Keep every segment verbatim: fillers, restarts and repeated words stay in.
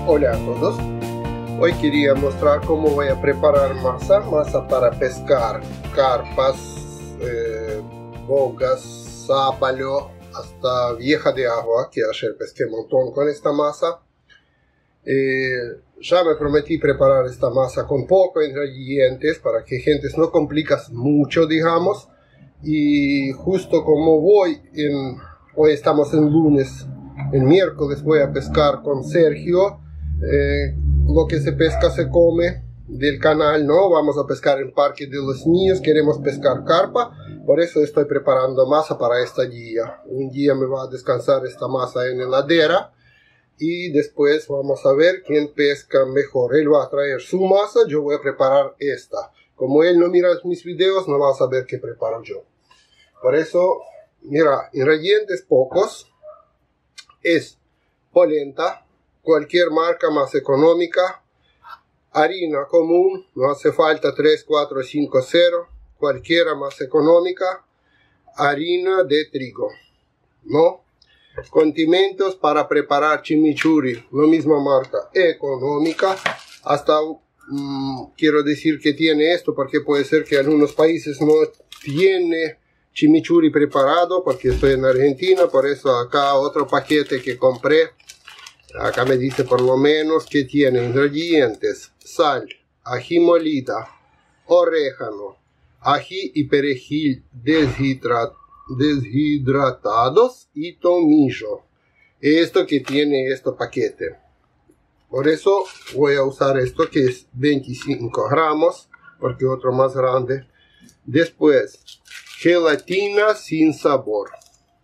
Hola a todos, hoy quería mostrar cómo voy a preparar masa, masa para pescar, carpas, eh, bogas, sábalo, hasta vieja de agua, que ayer pesqué un montón con esta masa. Eh, ya me prometí preparar esta masa con pocos ingredientes para que gentes no complicas mucho, digamos. Y justo como voy en, hoy estamos en lunes, el miércoles voy a pescar con Sergio. Eh, lo que se pesca se come del canal, ¿no? Vamos a pescar en Parque de los Niños, queremos pescar carpa, por eso estoy preparando masa para esta día. Un día me va a descansar esta masa en heladera y después vamos a ver quién pesca mejor. Él va a traer su masa, yo voy a preparar esta. Como él no mira mis videos, no va a saber qué preparo yo. Por eso, mira, ingredientes pocos. Es polenta, cualquier marca más económica, harina común, no hace falta tres, cuatro, cinco, cero, cualquiera más económica, harina de trigo, ¿no? Condimentos para preparar chimichurri, la misma marca económica, hasta mmm, quiero decir que tiene esto porque puede ser que en algunos países no tiene chimichurri preparado, porque estoy en Argentina, por eso acá otro paquete que compré. Acá me dice por lo menos que tiene ingredientes: sal, ají molida, orégano, ají y perejil deshidrat, deshidratados y tomillo. Esto que tiene este paquete. Por eso voy a usar esto que es veinticinco gramos, porque otro más grande. Después, gelatina sin sabor.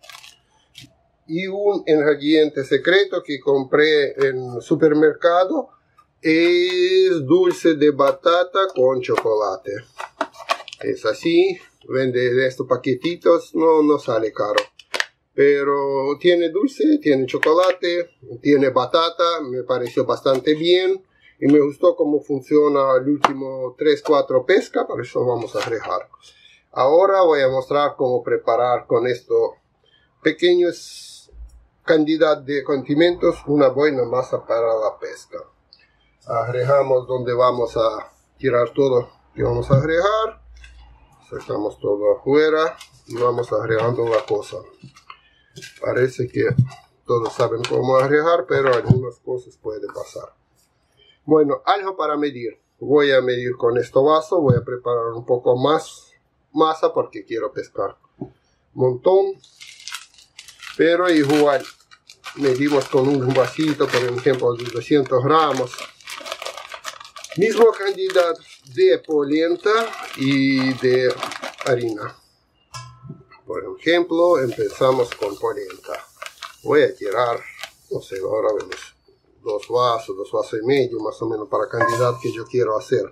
Y un ingrediente secreto que compré en el supermercado es dulce de batata con chocolate. Es así, vende estos paquetitos, no, no sale caro. Pero tiene dulce, tiene chocolate, tiene batata, me pareció bastante bien. Y me gustó cómo funciona el último tres cuatro pesca, por eso vamos a agregar. Ahora voy a mostrar cómo preparar con estos pequeños cantidad de condimentos una buena masa para la pesca. Agregamos donde vamos a tirar todo que vamos a agregar. Sacamos todo afuera y vamos agregando la cosa. Parece que todos saben cómo agregar, pero algunas cosas pueden pasar. Bueno, algo para medir. Voy a medir con este vaso, voy a preparar un poco más masa porque quiero pescar un montón, pero igual medimos con un vasito, por ejemplo, de doscientos gramos, misma cantidad de polenta y de harina. Por ejemplo, empezamos con polenta. Voy a tirar, no sé, ahora vemos, dos vasos, dos vasos y medio más o menos para la cantidad que yo quiero hacer.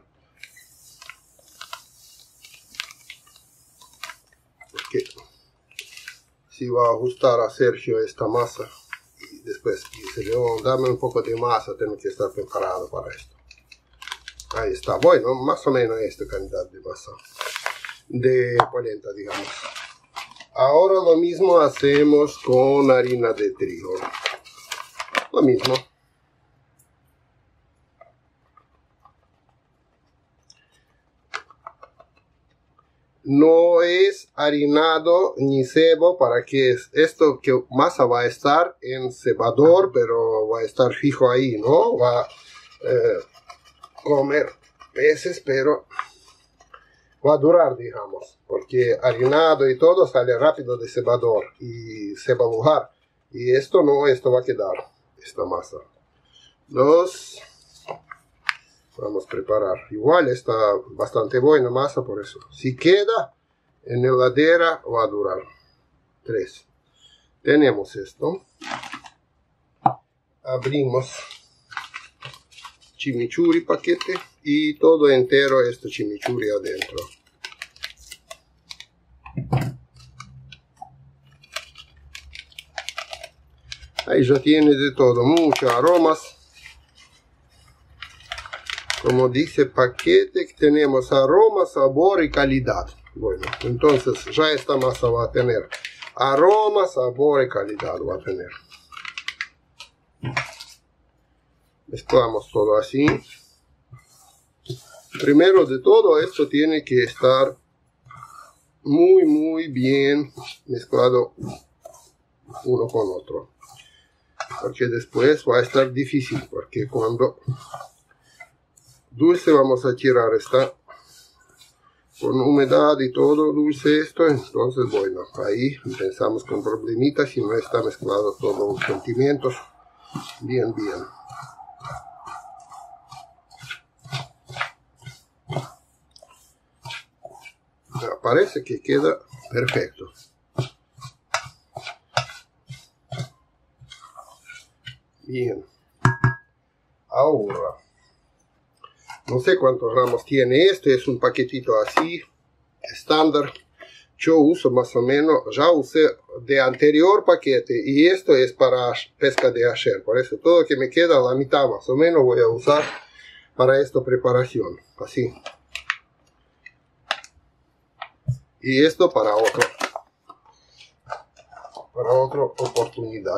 Si va a ajustar a Sergio esta masa y después dice, oh, dame un poco de masa, tengo que estar preparado para esto. Ahí está, bueno, más o menos esta cantidad de masa de polenta, digamos. Ahora lo mismo hacemos con harina de trigo, lo mismo. No es harinado ni cebo, para que esto que masa va a estar en cebador, pero va a estar fijo ahí, ¿no? Va a eh, comer peces, pero va a durar, digamos, porque harinado y todo sale rápido de cebador y se va a mojar. Y esto no, esto va a quedar, esta masa. Dos. Vamos a preparar. Igual está bastante buena masa, por eso. Si queda en heladera va a durar. Tres. Tenemos esto. Abrimos chimichurri paquete y todo entero este chimichurri adentro. Ahí ya tiene de todo, muchos aromas. Como dice paquete, tenemos aroma, sabor y calidad. Bueno, entonces ya esta masa va a tener aroma, sabor y calidad va a tener. Mezclamos todo así. Primero de todo, esto tiene que estar muy, muy bien mezclado uno con otro. Porque después va a estar difícil, porque cuando dulce vamos a tirar, está con humedad y todo dulce esto, entonces bueno, ahí empezamos con problemitas si no está mezclado todos los sentimientos bien, bien. Parece que queda perfecto. Bien. Ahora, no sé cuántos gramos tiene este, es un paquetito así, estándar. Yo uso más o menos, ya usé de anterior paquete y esto es para pesca de ayer. Por eso todo lo que me queda, la mitad más o menos, voy a usar para esta preparación. Así. Y esto para otro, para otra oportunidad.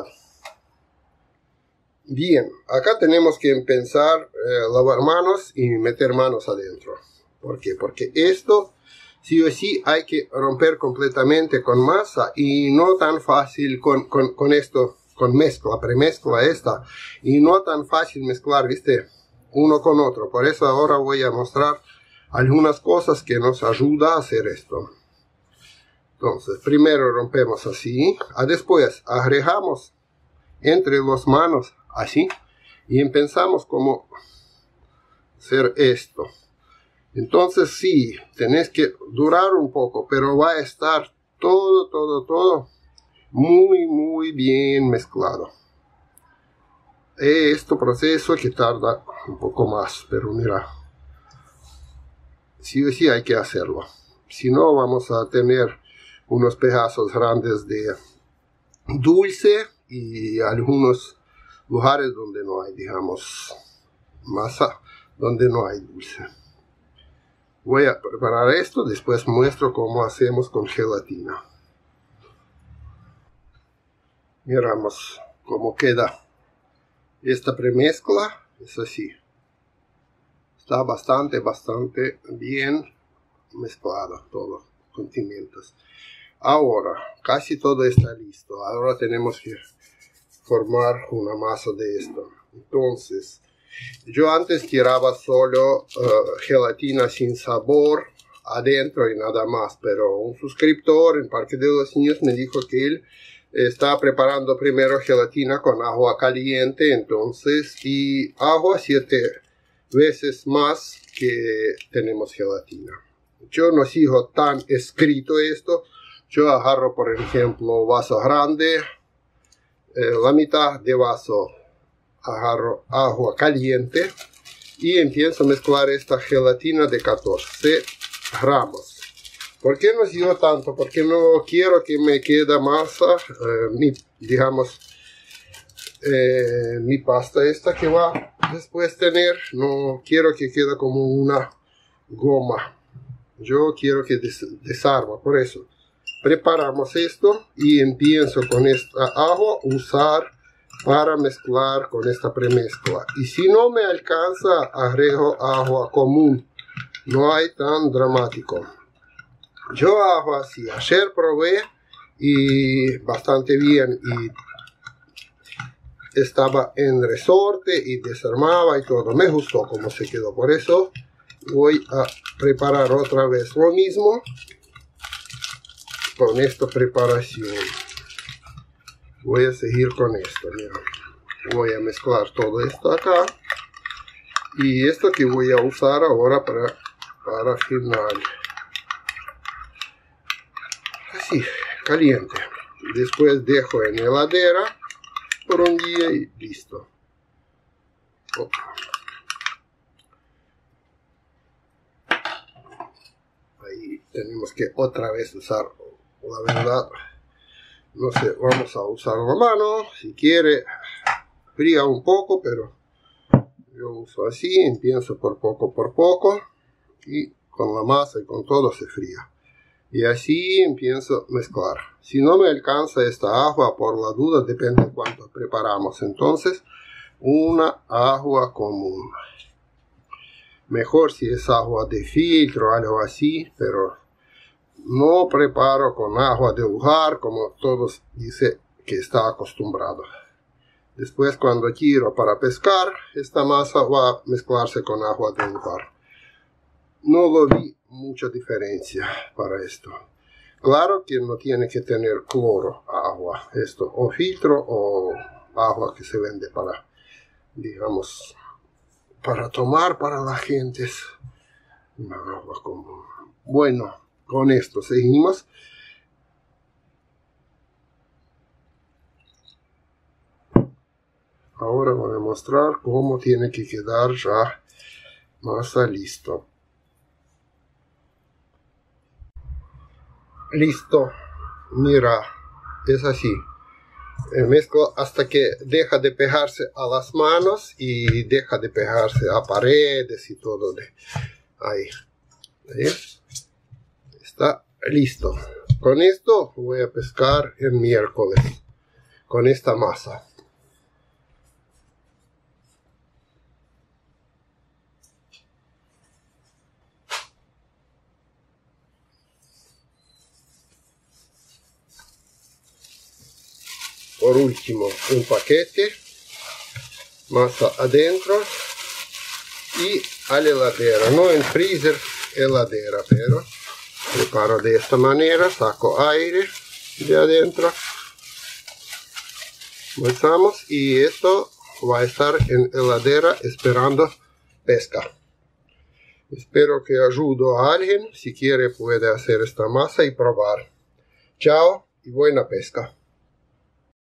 Bien, acá tenemos que empezar eh, lavar manos y meter manos adentro. ¿Por qué? Porque esto sí o sí hay que romper completamente con masa y no tan fácil con, con, con esto, con mezcla, premezcla esta. Y no tan fácil mezclar, viste, uno con otro. Por eso ahora voy a mostrar algunas cosas que nos ayudan a hacer esto. Entonces, primero rompemos así, a después agregamos entre las manos así y empezamos como hacer esto. Entonces sí, tenés que durar un poco, pero va a estar todo, todo, todo muy, muy bien mezclado. Este proceso que tarda un poco más, pero mira, sí o sí hay que hacerlo. Si no, vamos a tener unos pedazos grandes de dulce y algunos lugares donde no hay, digamos, masa, donde no hay dulce. Voy a preparar esto, después muestro cómo hacemos con gelatina. Miramos cómo queda esta premezcla, es así. Está bastante, bastante bien mezclado todo, condimentos. Ahora, casi todo está listo. Ahora tenemos que formar una masa de esto. Entonces, yo antes tiraba solo uh, gelatina sin sabor adentro y nada más. Pero un suscriptor en Parque de los Niños me dijo que él está preparando primero gelatina con agua caliente. Entonces, y agua siete veces más que tenemos gelatina. Yo no sigo tan escrito esto. Yo agarro, por ejemplo, vaso grande, eh, la mitad de vaso agarro agua caliente y empiezo a mezclar esta gelatina de catorce gramos. ¿Por qué no sigo tanto? Porque no quiero que me quede masa, eh, mi, digamos, eh, mi pasta esta que va después tener, no quiero que quede como una goma. Yo quiero que des desarma, por eso. Preparamos esto y empiezo con esta agua usar para mezclar con esta premezcla. Y si no me alcanza, agrego agua común. No hay tan dramático. Yo hago así. Ayer probé y bastante bien. Y estaba en resorte y desarmaba y todo. Me gustó cómo se quedó. Por eso voy a preparar otra vez lo mismo con esta preparación. Voy a seguir con esto, mira. Voy a mezclar todo esto acá y esto que voy a usar ahora para, para final. Así, caliente. Después dejo en heladera por un día y listo. Oh. Ahí tenemos que otra vez usar. La verdad, no sé, vamos a usar la mano, si quiere, fría un poco, pero yo uso así, empiezo por poco, por poco, y con la masa y con todo se fría. Y así empiezo a mezclar. Si no me alcanza esta agua, por la duda, depende de cuánto preparamos. Entonces, una agua común. Mejor si es agua de filtro o algo así, pero no preparo con agua de hogar como todos dicen que está acostumbrado. Después, cuando quiero para pescar, esta masa va a mezclarse con agua de hogar. No lo vi mucha diferencia para esto. Claro que no tiene que tener cloro agua, esto, o filtro o agua que se vende para, digamos, para tomar para la gente. Es una agua común. Bueno, con esto seguimos. Ahora voy a mostrar cómo tiene que quedar ya masa listo. Listo, mira, es así. Mezclo hasta que deja de pegarse a las manos y deja de pegarse a paredes y todo de ahí. ¿Sí? Está listo. Con esto voy a pescar el miércoles con esta masa. Por último, un paquete, masa adentro y a la heladera, no en freezer, heladera, pero preparo de esta manera, saco aire de adentro, mezclamos y esto va a estar en heladera esperando pesca. Espero que ayude a alguien, si quiere puede hacer esta masa y probar. Chao y buena pesca.